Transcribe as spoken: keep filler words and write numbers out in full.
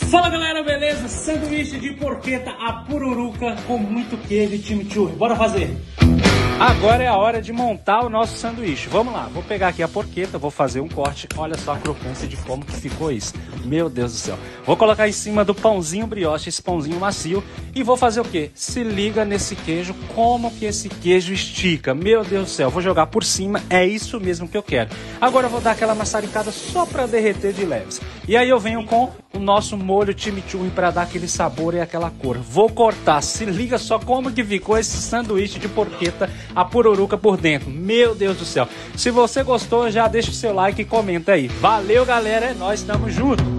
Fala galera, beleza? Sanduíche de porqueta a pururuca com muito queijo e chimichurri. Bora fazer! Agora é a hora de montar o nosso sanduíche. Vamos lá, vou pegar aqui a porqueta, vou fazer um corte. Olha só a crocância de como que ficou isso. Meu Deus do céu. Vou colocar em cima do pãozinho brioche, esse pãozinho macio. E vou fazer o quê? Se liga nesse queijo, como que esse queijo estica. Meu Deus do céu, vou jogar por cima, é isso mesmo que eu quero. Agora eu vou dar aquela maçaricada só para derreter de leves. E aí eu venho com o nosso molho chimichurri para dar aquele sabor e aquela cor. Vou cortar, se liga só como que ficou esse sanduíche de porqueta a pururuca por dentro. Meu Deus do céu. Se você gostou, já deixa o seu like e comenta aí. Valeu, galera. É nóis, tamo junto.